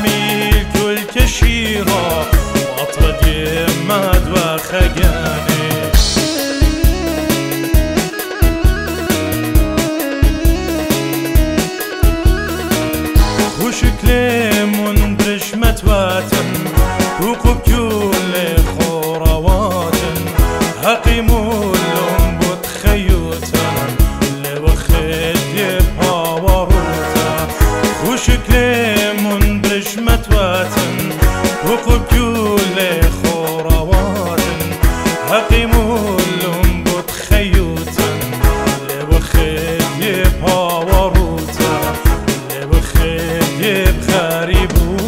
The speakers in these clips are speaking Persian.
جميل كل كشيرة وأطرد يماد وخجاني وشكلي منبرش متواتن وقب كل خورواتن هقيمو اللهم بتخيوتن لوخد يبها وروتا وشكلي منبرش متواتن وقب كل خورواتن هقيمو اللهم بتخيوتن لوخد يبها وروتا لوخد يبخريبو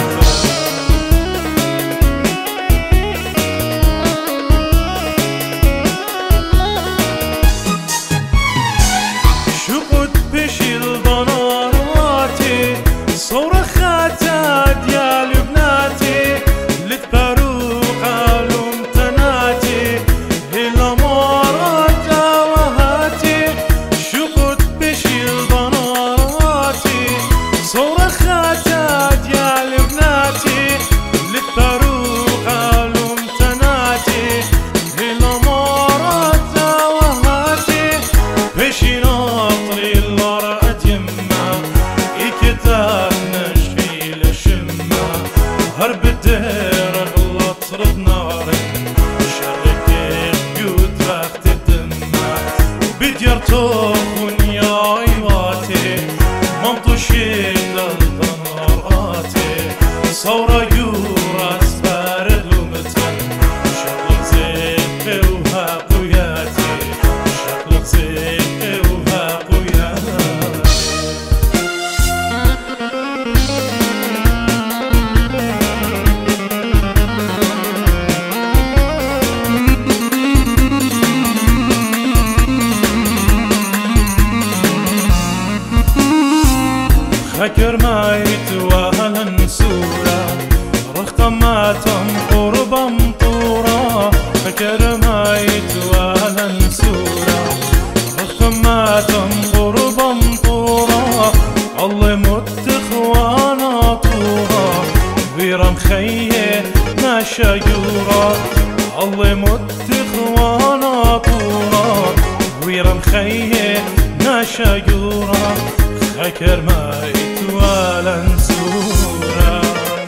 هرب الدير غلط رد نارك شرك بيوت وقت الدمع بدير توخون يا ايواتي ممطوشين للضناراتي صورة يورا اسفارد لومتن شغلك زيقي وها قوياتي شغلك زيقي وها قوياتي فكر ما يتوهن سورة رخت ما تنقرب مطورة فكر ما يتوهن سورة رخت ما تنقرب مطورة الله متخوانا طورة ويرم خيه ما شجورة الله متخوانا طورة ويرم خيه ما شجورة فكر ما يتوالن سورة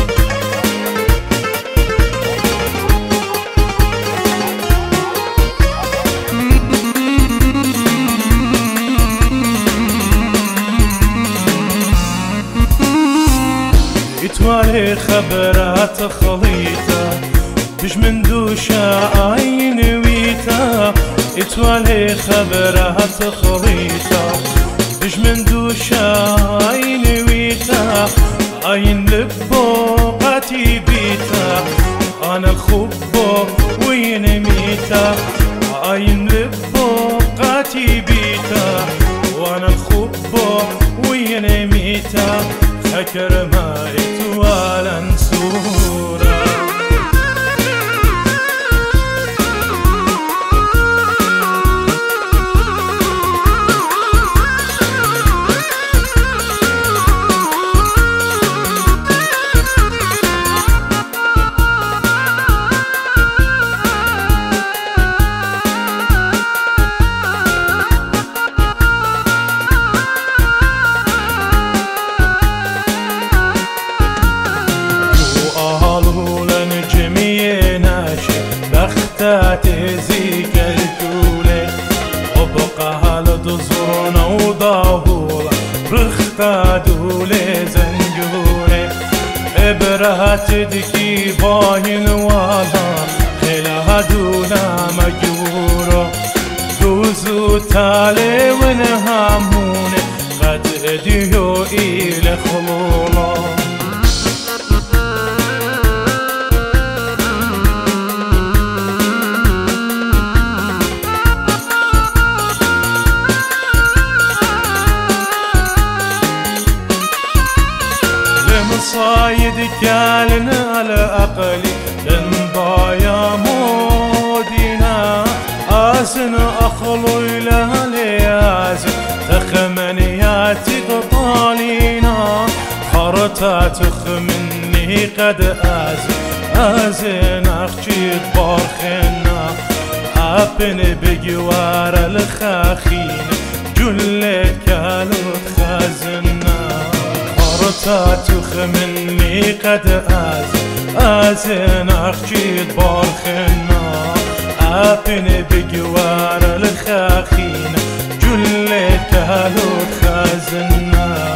يتوالي خبرات خليطة بش من دوشة عين ويتا يتوالي خبرات خليطة بش من دوشة عين ويتا عين لبو قاتي بيتا أنا الخبو وين ميتا عين لبو قاتي بيتا وأنا الخبو وين ميتا فكر ما يتوالن سورة تزيك الجولة وبقى هالدزورنا وضاهولة رختا دولة زنجولة إبرها تدكي باين والا خلها دولا مجورة دوزو تالي ونهامونة قد اديو إلى خلولا صايد كالنا على أقلي لنبايا مودينا آسن أخلو إلى ليازن تخمنياتي تطالينا خرط تاتخ مني قد أزن أخجيت بارخنا أبن بجوار الخاخين جلت كالوت خازنا تاتخ مني قد أزن أخجيت بارخنا أبن بجوار الخاخين جلت كالوت خازنا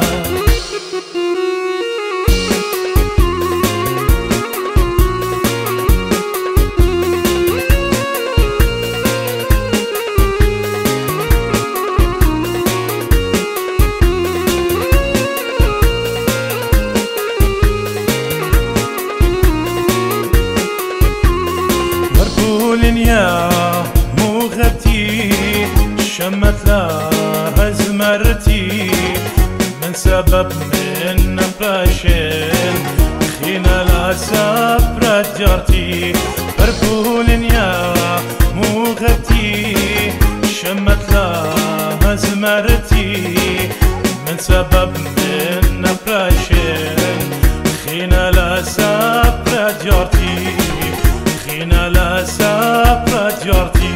يا مغبتي شمت لها زمرتي من سبب من نفرشن خينا لا سفرت جارتي بربول يا مغبتي شمت لها زمرتي من سبب من نفرشن خينا لا سفرت جارتي خينا لا سفرت جارتي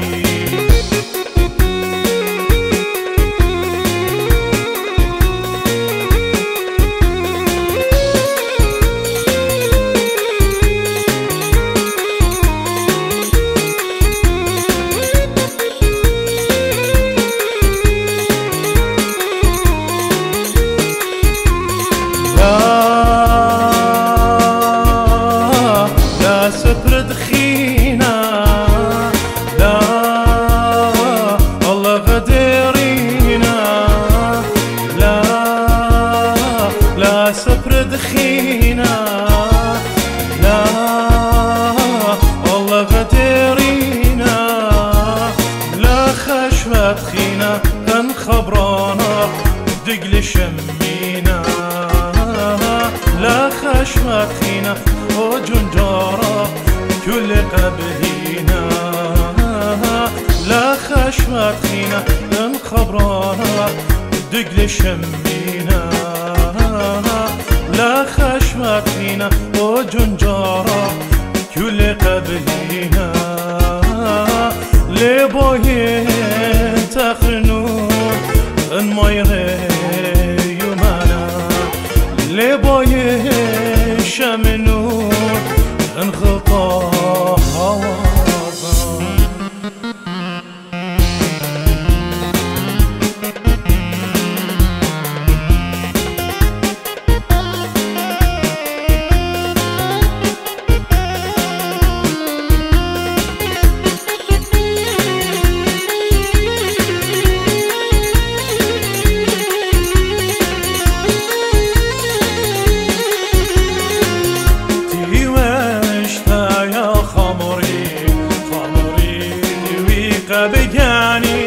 لا سفرت خينا لا الله غديرينا لا سفرت خينا لا الله غديرينا لا خشوت خينا كان خبرانا دقل شمينا لا خشوت خينا وجنجارة كل قبلينا لا خشوت خينا لن خبرانا دقل شمينا لا خشوت خينا وجنجارة كل قبلينا لبوين تخنون ان ما يمانا لبوين شمنون انخطا حوازا بجاني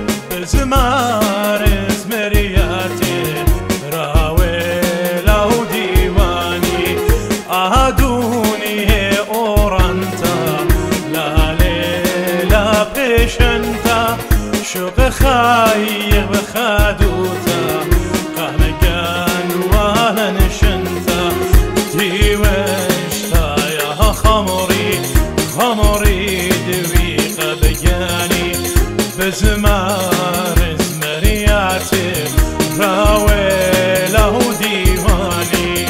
بزمار زمرياتي راويلا وديواني أهدوني أورانتا لا ليلا بيشنتا شوق خايب خادوتا قامقان وانا نشنتا تيوشتا يا خمري خمري دوي قبجاني بزمار زمرياتي راويلا وديواني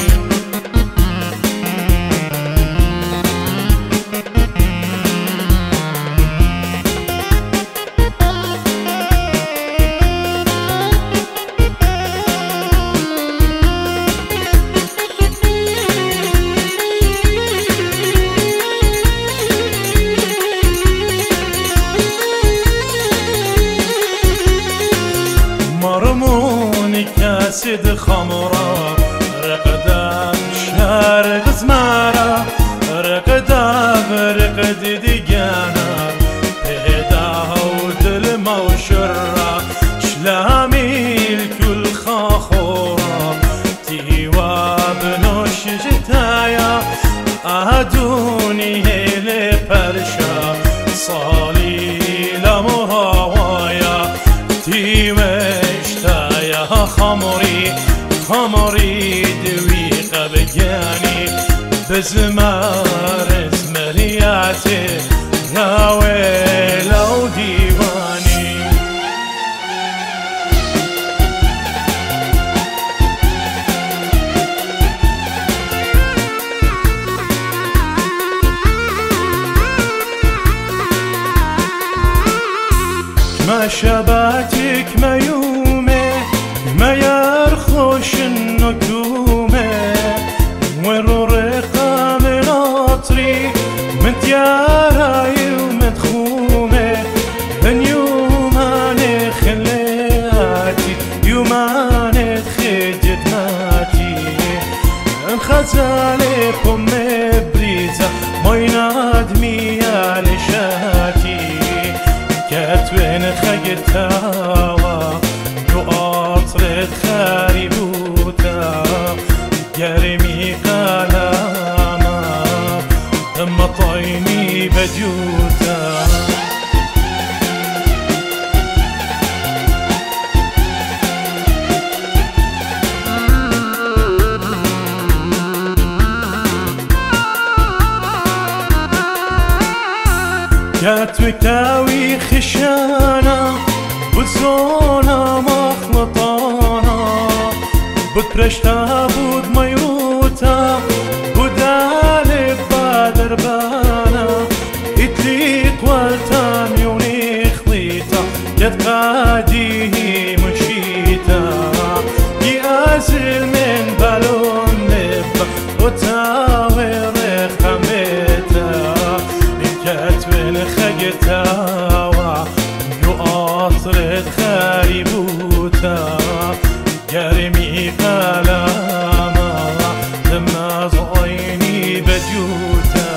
مرموني كاسد خمرة رقدام شارق زمارة رقدام رقد ديانا بيدا ودل موشرة شلامي الكل خاخورة تيوا بنوش جتايا أهدوني هيلي برشا صالي لمهوايا تيوشتا يا خمري خمري دوي قبل بزمار اسمرياتي راوي لو ديواني ما شباتك ما يومي ما يرخوش النجومه ورو رقة من عطري من دياراي ومدخومه من يوماني خلياتي يوماني خجت ماتي انخزالي بومي بريزة مويناد ميالي شاتي كاتوين خجتاوا وعطرت خاربوتا قرمي قلاما دم طيني بجوتا كاتوكاوي خشانا بزونا مخلطانا بتبرشتا بود ميروتا بدالك بادربانا اتليق والتاميوني خليتا يد قاديه مشيتا يازل من بالون نبا وتاوي رخمتا كاتوين خجتاوا يؤطرد خاربوتا قرمي قلاما لما زعيني بجوتا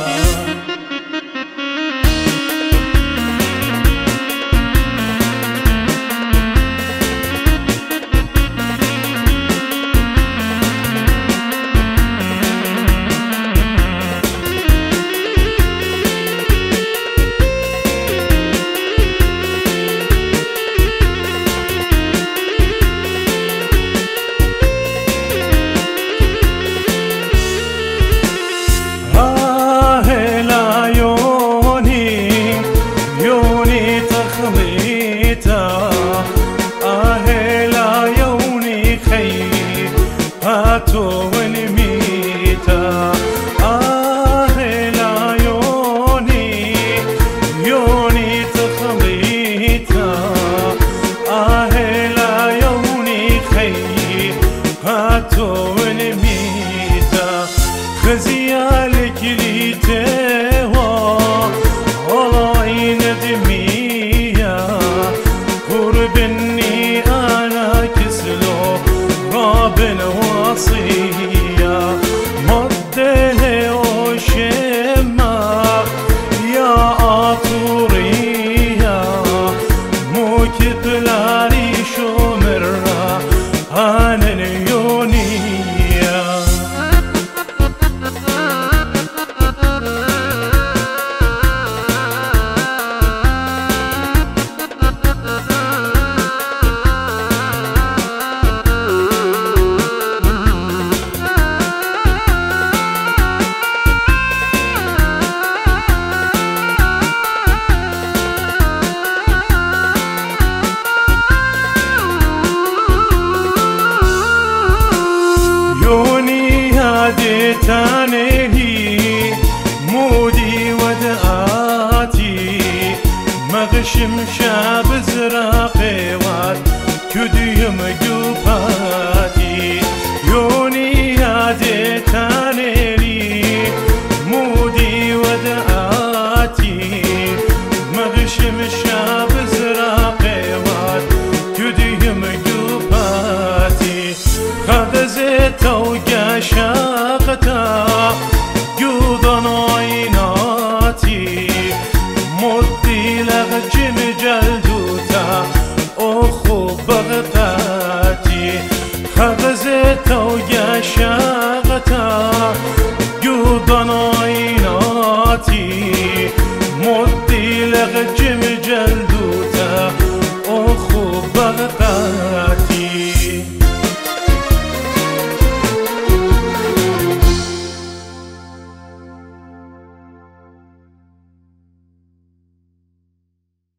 خزيالك ليتوا والله ندمية قربني أنا كسلو رابن وصية مده وشمع يا عطورية مو كبلاري شمرة أنا اليونية تاني مودي ودقاتي مغشم شاب زراقي وات كديم جوباتي يوني هادي تاني مودي ودقاتي مغشم شاب زراقي وات كديم جوباتي خذ زيت وقاشا